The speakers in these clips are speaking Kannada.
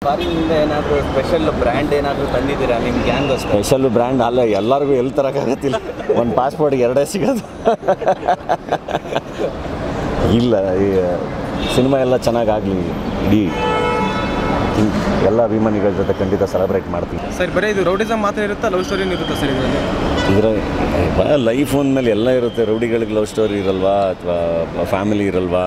ಫಾರಿನಿಂದ ಏನಾದರೂ ಸ್ಪೆಷಲ್ ಬ್ರ್ಯಾಂಡ್ ಏನಾದರೂ ತಂದಿದ್ದೀರಾ ನಿಮ್ಮ ಗ್ಯಾಂಗ್? ಸ್ಪೆಷಲ್ ಬ್ರ್ಯಾಂಡ್ ಅಲ್ಲ, ಎಲ್ಲರಿಗೂ ಎಲ್ಲಿ ತರೋಕ್ಕಾಗತ್ತಿಲ್ಲ. ಒಂದು ಪಾಸ್ಪೋರ್ಟ್ಗೆ ಎರಡೇ ಸಿಗೋದು. ಇಲ್ಲ, ಈ ಸಿನಿಮಾ ಎಲ್ಲ ಚೆನ್ನಾಗಾಗಲಿ, ಇಡೀ ಎಲ್ಲ ಅಭಿಮಾನಿಗಳ ಜೊತೆ ಖಂಡಿತ ಸೆಲೆಬ್ರೇಟ್ ಮಾಡ್ತೀವಿ ಸರ್. ಬರೀ ಇದು ರೌಡಿಸಮ್ ಮಾತ್ರ ಇರುತ್ತಾ, ಲವ್ ಸ್ಟೋರಿನೂ ಇರುತ್ತಾ ಸರ್ ಇದರಲ್ಲಿ? ಇದರ ಲೈಫ್ ಅಂದಮೇಲೆ ಎಲ್ಲ ಇರುತ್ತೆ. ರೌಡಿಗಳಿಗೆ ಲವ್ ಸ್ಟೋರಿ ಇರಲ್ವಾ, ಅಥವಾ ಫ್ಯಾಮಿಲಿ ಇರಲ್ವಾ,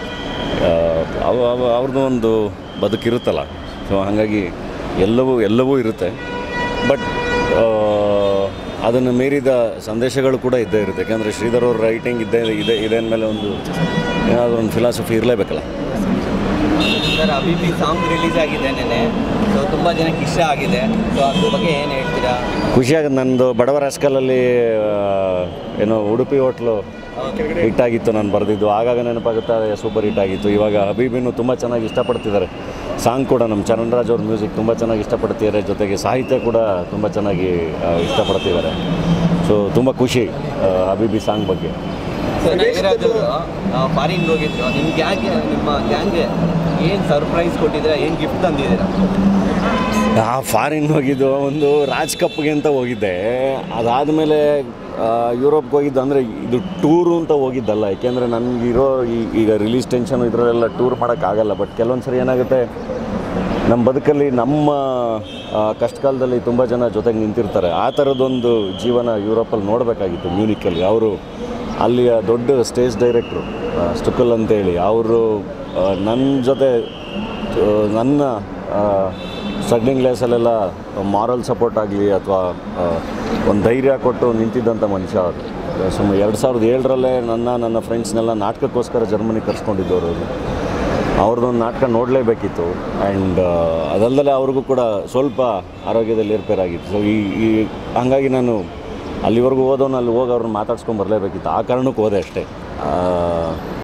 ಅವ್ರದ್ದು ಒಂದು ಬದುಕಿರುತ್ತಲ್ಲ. ಸೊ ಹಾಗಾಗಿ ಎಲ್ಲವೂ ಇರುತ್ತೆ. ಬಟ್ ಅದನ್ನು ಮೀರಿದ ಸಂದೇಶಗಳು ಕೂಡ ಇದ್ದೇ ಇರುತ್ತೆ. ಯಾಕೆಂದರೆ ಶ್ರೀಧರ್ ಅವ್ರ ರೈಟಿಂಗ್ ಇದೆ ಅಂದಮೇಲೆ ಒಂದು ಏನಾದರೂ ಒಂದು ಫಿಲಾಸಫಿ ಇರಲೇಬೇಕಲ್ಲ. ಸರ್, ಅಭಿಪಿ ಸಾಂಗ್ ರಿಲೀಸ್ ಆಗಿದೆ ನೆನ್ನೆ. ಸೊ ತುಂಬ ಜನಕ್ಕೆ ಇಷ್ಟ ಆಗಿದೆ. ಸೊ ಅದ್ರ ಬಗ್ಗೆ ಏನು ಹೇಳ್ತೀರಾ? ಖುಷಿಯಾಗುತ್ತೆ. ನಂದು ಬಡವರ ಹಾಸ್ಕಲಲ್ಲಿ ಏನೋ ಉಡುಪಿ ಹೋಟ್ಲು ಹಿಟ್ ಆಗಿತ್ತು, ನಾನು ಬರೆದಿದ್ದು. ಆಗಾಗ ನೆನಪಾಗುತ್ತೆ, ಸೂಪರ್ ಹಿಟ್ ಆಗಿತ್ತು. ಇವಾಗ ಹಬೀಬಿನೂ ತುಂಬ ಚೆನ್ನಾಗಿ ಇಷ್ಟಪಡ್ತಿದ್ದಾರೆ. ಸಾಂಗ್ ಕೂಡ ನಮ್ಮ ಚರಣ್ರಾಜ್ ಅವ್ರ ಮ್ಯೂಸಿಕ್ ತುಂಬ ಚೆನ್ನಾಗಿ ಇಷ್ಟಪಡ್ತಿದ್ದಾರೆ. ಜೊತೆಗೆ ಸಾಹಿತ್ಯ ಕೂಡ ತುಂಬ ಚೆನ್ನಾಗಿ ಇಷ್ಟಪಡ್ತಿದ್ದಾರೆ. ಸೊ ತುಂಬ ಖುಷಿ ಹಬೀಬಿ ಸಾಂಗ್ ಬಗ್ಗೆ. ಸರ್, ನಾಗರಾಜ್ ಅವರು ಫಾರಿನ್ಗೆ ಹೋಗಿದ್ರು. ನಿಮ್ಮ ಗ್ಯಾಂಗ್ಗೆ ಏನು ಸರ್ಪ್ರೈಸ್ ಕೊಟ್ಟಿದ್ದೀರಾ, ಏನು ಗಿಫ್ಟ್ ತಂದಿದ್ದೀರಾ? ಫಾರಿನ್ ಹೋಗಿದ್ದು ಒಂದು ರಾಜ್ ಕಪ್ಗೆ ಅಂತ ಹೋಗಿದ್ದೆ. ಅದಾದಮೇಲೆ ಯುರೋಪ್ಗೆ ಹೋಗಿದ್ದು. ಅಂದರೆ ಇದು ಟೂರು ಅಂತ ಹೋಗಿದ್ದಲ್ಲ, ಏಕೆಂದರೆ ನನಗಿರೋ ಈಗ ರಿಲೀಸ್ ಟೆನ್ಷನ್ ಇದರಲ್ಲೆಲ್ಲ ಟೂರ್ ಮಾಡೋಕ್ಕಾಗಲ್ಲ. ಬಟ್ ಕೆಲವೊಂದು ಸರಿ ಏನಾಗುತ್ತೆ, ನಮ್ಮ ಬದುಕಲ್ಲಿ ನಮ್ಮ ಕಷ್ಟ ಕಾಲದಲ್ಲಿ ತುಂಬ ಜನ ಜೊತೆಗೆ ನಿಂತಿರ್ತಾರೆ. ಆ ಥರದ್ದೊಂದು ಜೀವನ ಯುರೋಪಲ್ಲಿ ನೋಡಬೇಕಾಗಿತ್ತು. ಮ್ಯೂನಿಕಲ್ಲಿ ಅವರು ಅಲ್ಲಿಯ ದೊಡ್ಡ ಸ್ಟೇಜ್ ಡೈರೆಕ್ಟ್ರು ಸ್ಟುಕಲ್ ಅಂತೇಳಿ, ಅವರು ನನ್ನ ಜೊತೆ ನನ್ನ ಸ್ಟ್ರಗ್ಲಿಂಗ್ ಲೇಸಲ್ಲೆಲ್ಲ ಮಾರಲ್ ಸಪೋರ್ಟ್ ಆಗಲಿ ಅಥವಾ ಒಂದು ಧೈರ್ಯ ಕೊಟ್ಟು ನಿಂತಿದ್ದಂಥ ಮನುಷ್ಯ ಅವರು. ಸುಮ್ಮನೆ 2007ರಲ್ಲೇ ನನ್ನ ಫ್ರೆಂಡ್ಸ್ನೆಲ್ಲ ನಾಟಕಕ್ಕೋಸ್ಕರ ಜರ್ಮನಿ ಕರ್ಸ್ಕೊಂಡಿದ್ದವರು. ಅವ್ರದ್ದೊಂದು ನಾಟಕ ನೋಡಲೇಬೇಕಿತ್ತು. ಆ್ಯಂಡ್ ಅದಲ್ಲದೆ ಅವ್ರಿಗೂ ಕೂಡ ಸ್ವಲ್ಪ ಆರೋಗ್ಯದಲ್ಲಿ ಏರ್ಪೇರಾಗಿತ್ತು. ಸೊ ಈ ಹಾಗಾಗಿ ನಾನು ಅಲ್ಲಿವರೆಗೂ ಹೋದವನು ಅಲ್ಲಿ ಹೋಗಿ ಅವ್ರನ್ನ ಮಾತಾಡ್ಸ್ಕೊಂಡು ಬರಲೇಬೇಕಿತ್ತು. ಆ ಕಾರಣಕ್ಕೆ ಹೋದೆ ಅಷ್ಟೇ.